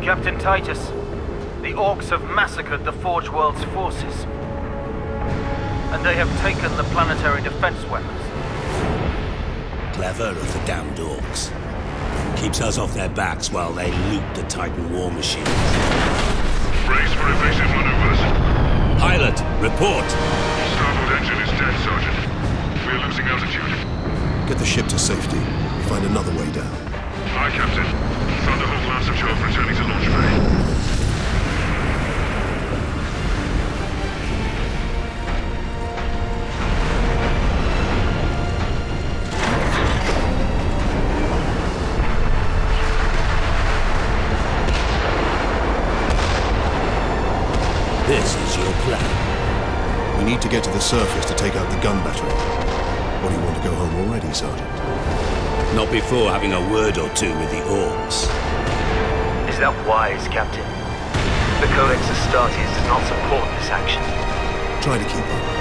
Captain Titus, the Orcs have massacred the Forge World's forces. And they have taken the planetary defense weapons. Clever of the damned Orcs. Keeps us off their backs while they loot the Titan war machines. Brace for evasive maneuvers. Pilot, report! Starboard engine is dead, Sergeant. We're losing altitude. Get the ship to safety. Find another way down. Aye, Captain. Thunderhawk Lancer 12 returning to launch bay. This is your plan. We need to get to the surface to take out the gun battery. Or do you want to go home already, Sergeant? Not before having a word or two with the Orcs. Is that wise, Captain? The Codex Astartes does not support this action. Try to keep up.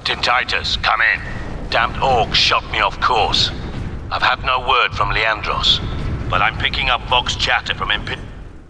Tintitus, come in. Damned orcs shot me off course. I've had no word from Leandros, but I'm picking up Vox chatter from Imperial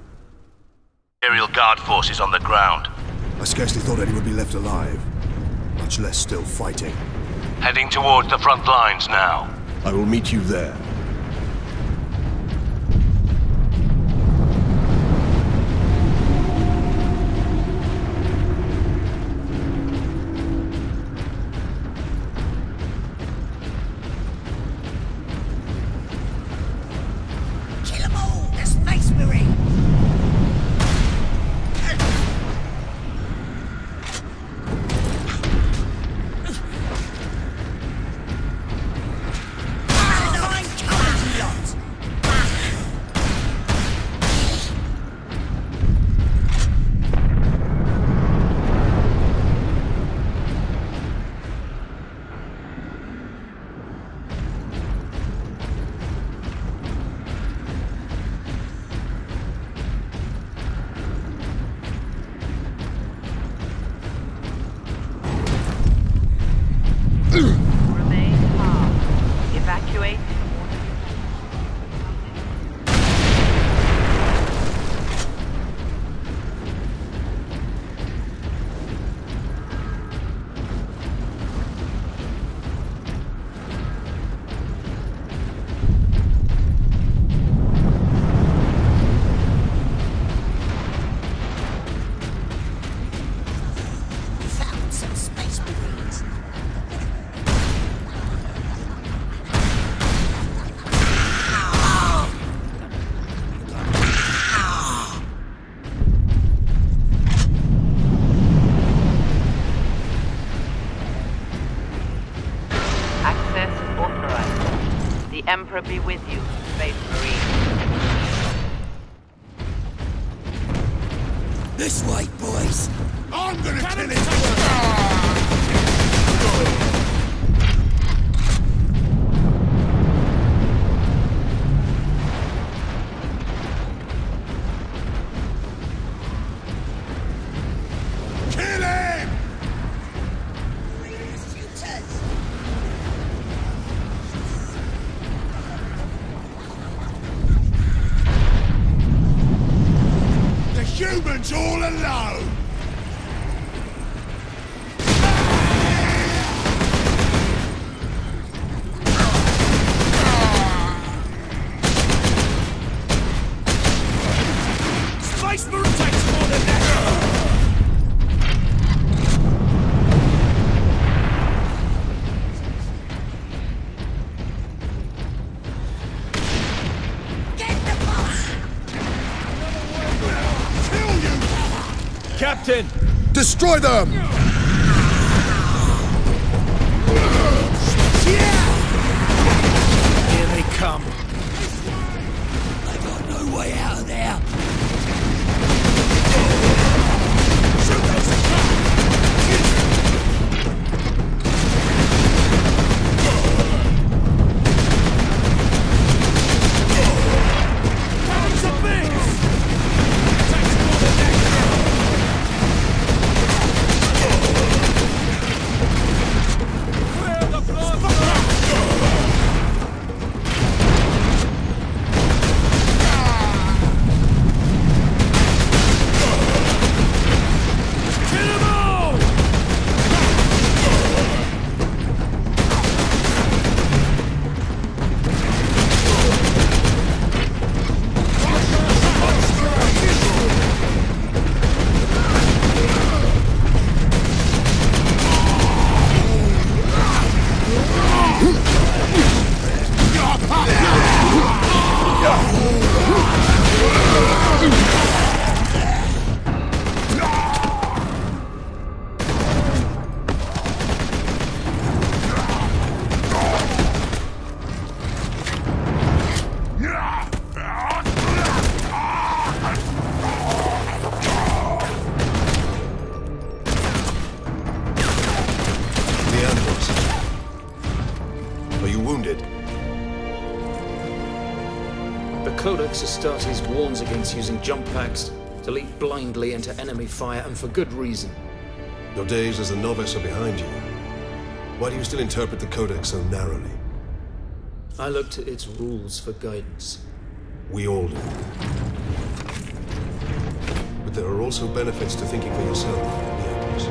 Guard forces on the ground. I scarcely thought any would be left alive, much less still fighting. Heading towards the front lines now. I will meet you there. Remain calm. Evacuate. Found some space marines. Access authorized. The Emperor be with you, Space Marine. This way, boys. I'm gonna kill it! Kill him! Shooters. The humans all alone! Space Marine takes more than that. Get the boss! Kill you! Captain! Destroy them! Here they come. I got no way out of there. Shoot those It's a big! Takes more than that. Clear the blood! Kill them all! Leandros. Are you wounded? The Codex Astartes warns against using jump packs to leap blindly into enemy fire, and for good reason. Your days as a novice are behind you. Why do you still interpret the Codex so narrowly? I look to its rules for guidance. We all do. But there are also benefits to thinking for yourself, the Empress.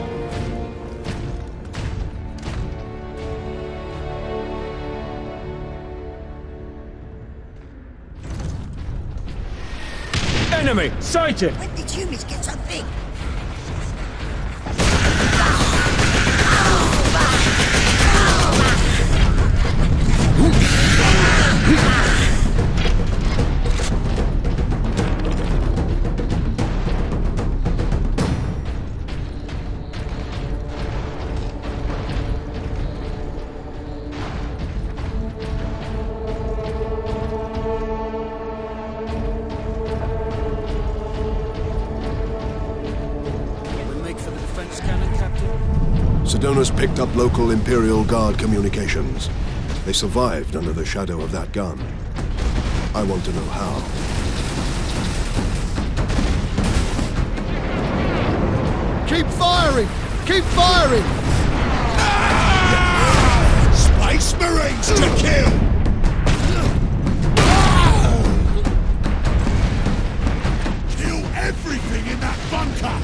Enemy! Sighted! When did humans get so big? Sidonus picked up local Imperial Guard communications. They survived under the shadow of that gun. I want to know how. Keep firing! Keep firing! Space Marines to kill! Kill everything in that bunker!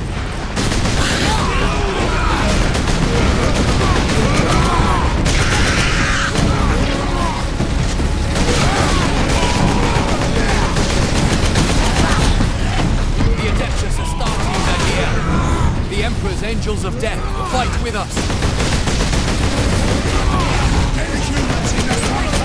The Adeptus Astartes are here. The Emperor's Angels of Death fight with us. Any humans in the bunker!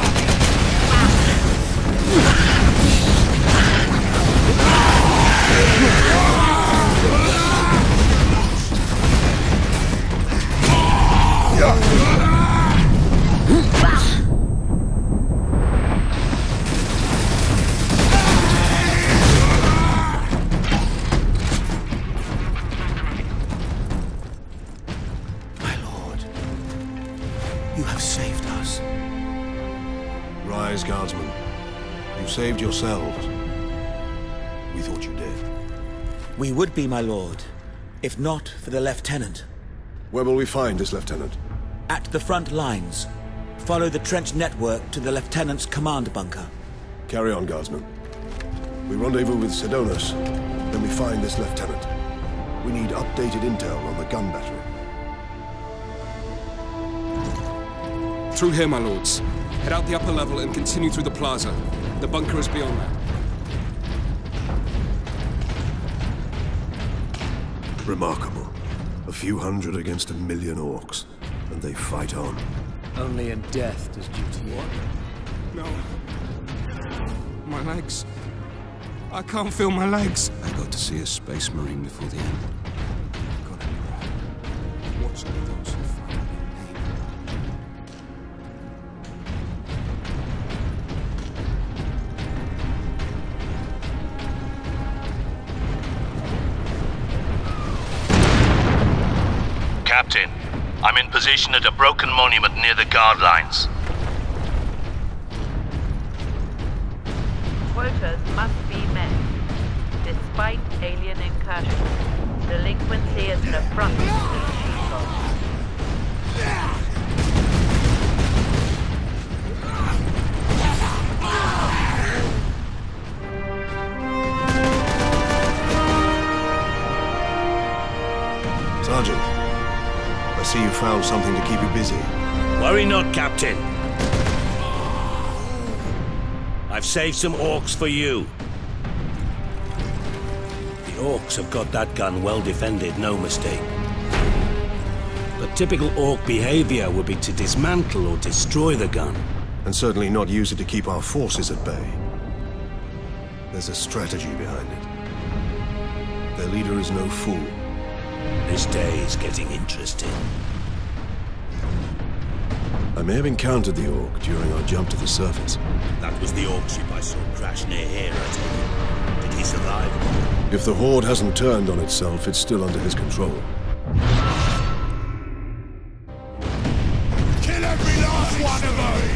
Guardsmen. You saved yourselves. We thought you did. We would be, my lord, if not for the Lieutenant. Where will we find this Lieutenant? At the front lines. Follow the trench network to the Lieutenant's command bunker. Carry on, Guardsmen. We rendezvous with Sidonus, then we find this Lieutenant. We need updated intel on the gun battery. Through here, my lords. Head out the upper level and continue through the plaza. The bunker is beyond that. Remarkable. A few hundred against 1 million orcs, and they fight on. Only in death does duty end. No. My legs. I can't feel my legs. I got to see a Space Marine before the end. God, watch out those who fight in name. Captain, I'm in position at a broken monument near the guard lines. Quotas must be met. Despite alien incursions, delinquency is an affront to the She-Gods. Sergeant, I see you found something to keep you busy. Worry not, Captain. I've saved some orcs for you. The orcs have got that gun well defended, no mistake. But typical orc behavior would be to dismantle or destroy the gun. And certainly not use it to keep our forces at bay. There's a strategy behind it. Their leader is no fool. This day is getting interesting. I may have encountered the Orc during our jump to the surface. That was the Orc ship I saw crash near here, I take it. Did he survive? If the Horde hasn't turned on itself, it's still under his control. Kill every last one of those!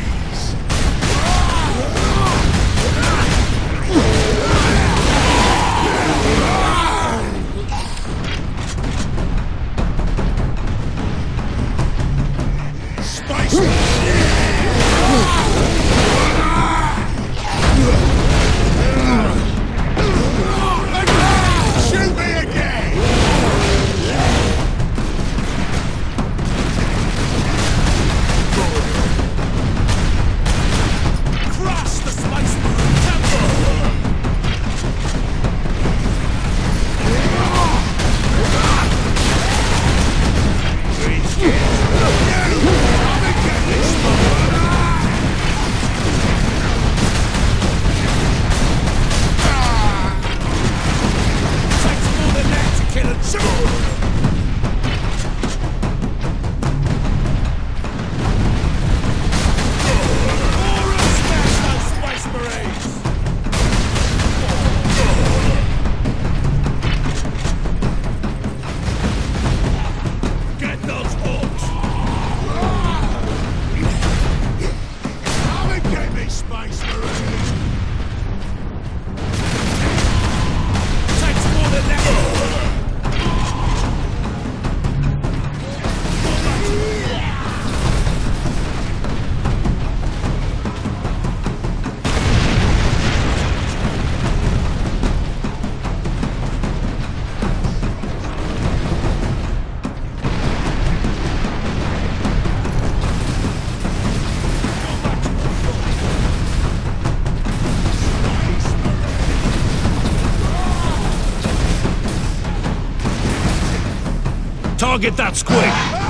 Target that squid!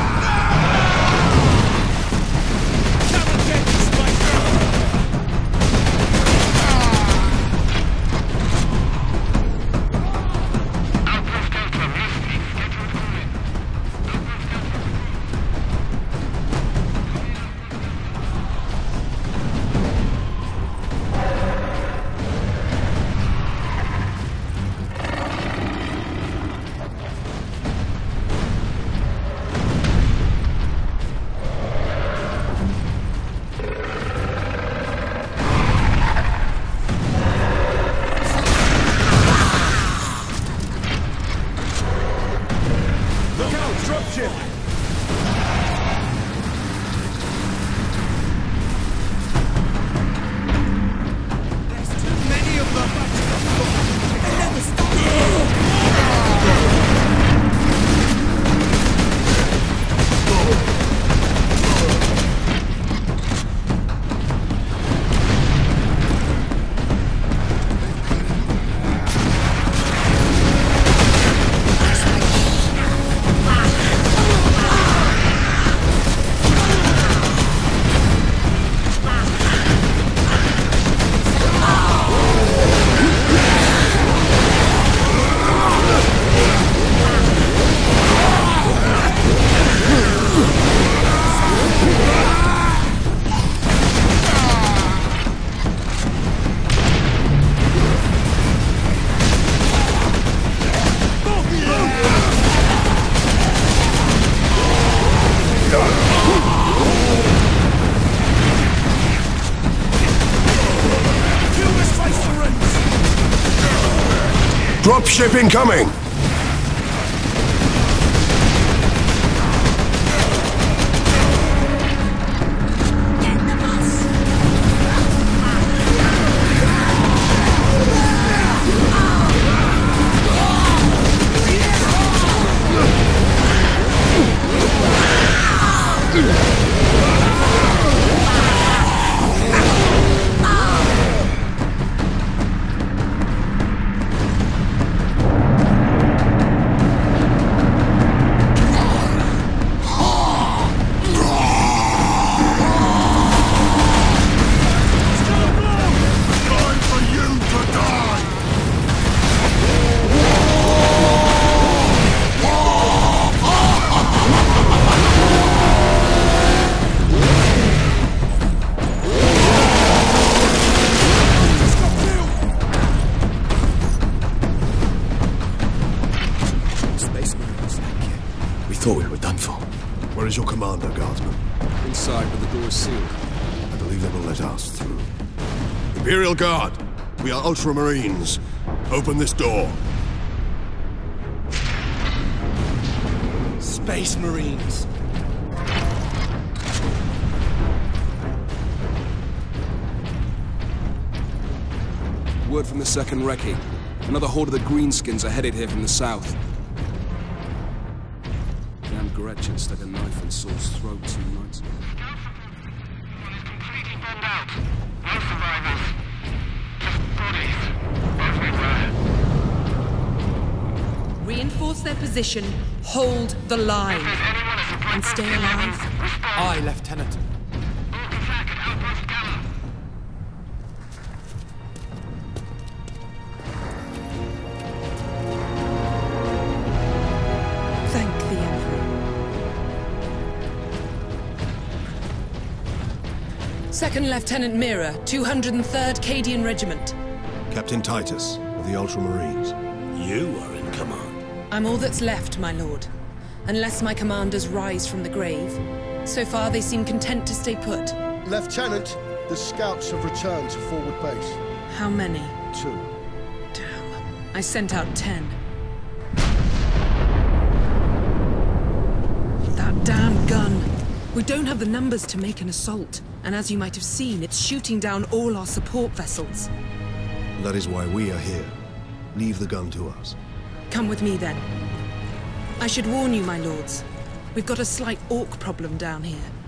Dropship incoming! Thought we were done for. Where is your commander, Guardsman? Inside, but the door is sealed. I believe they will let us through. Imperial Guard, we are Ultramarines. Open this door. Space Marines. Word from the second recce. Another horde of the Greenskins are headed here from the south. Damn Gretchen stuck a knife in Saul's throat 2 nights ago. One is completely bombed out. No survivors. Just bodies. Everywhere. Reinforce their position, hold the line, and stay alive. Aye, Lieutenant. Thank the Emperor. 2nd Lieutenant Mira, 203rd Cadian Regiment. Captain Titus of the Ultramarines. You are in command. I'm all that's left, my lord. Unless my commanders rise from the grave. So far, they seem content to stay put. Lieutenant, the scouts have returned to forward base. How many? 2. Damn. I sent out 10. That damn gun. We don't have the numbers to make an assault. And as you might have seen, it's shooting down all our support vessels. That is why we are here. Leave the gun to us. Come with me, then. I should warn you, my lords. We've got a slight orc problem down here.